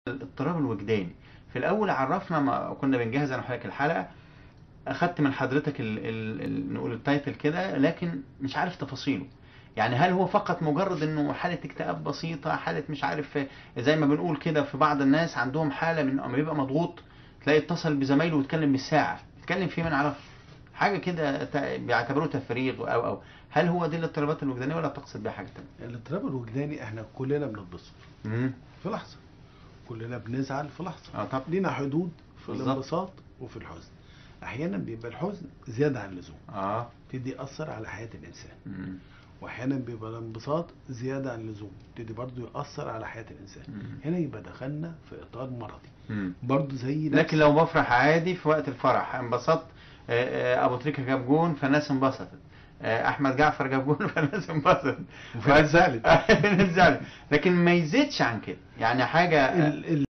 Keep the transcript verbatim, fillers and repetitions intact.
الاضطراب الوجداني. في الاول عرفنا، ما كنا بنجهز انا وحضرتك الحلقه، اخدت من حضرتك ال ال ال نقول التايتل كده، لكن مش عارف تفاصيله. يعني هل هو فقط مجرد انه حاله اكتئاب بسيطه، حاله مش عارف زي ما بنقول كده، في بعض الناس عندهم حاله من اما بيبقى مضغوط تلاقي اتصل بزمايله ويتكلم بالساعه، يتكلم فيه ما نعرفش حاجه كده، تا- بيعتبروه تفريغ او او هل هو دي الاضطرابات الوجدانيه ولا تقصد بيها حاجه ثانيه؟ الاضطراب الوجداني احنا كلنا بنتبسط امم في لحظة، كلنا بنزعل في لحظة، اه طب لينا حدود في بالظبط. الانبساط وفي الحزن. احيانا بيبقى الحزن زيادة عن اللزوم، اه تدي يأثر على حياة الانسان، امم واحيانا بيبقى الانبساط زيادة عن اللزوم، تدي برضه يأثر على حياة الانسان. مم. هنا يبقى دخلنا في اطار مرضي مم. برضه زي نفس. لكن لو بفرح عادي في وقت الفرح انبسطت، آه، آه، ابو تريكه جاب جون فالناس انبسطت، آه، احمد جعفر جاب جون فالناس انبسطت، وفي ناس زعلت. في ناس زعلت، لكن ما يزيدش عن كده، يعني حاجه ال- ال-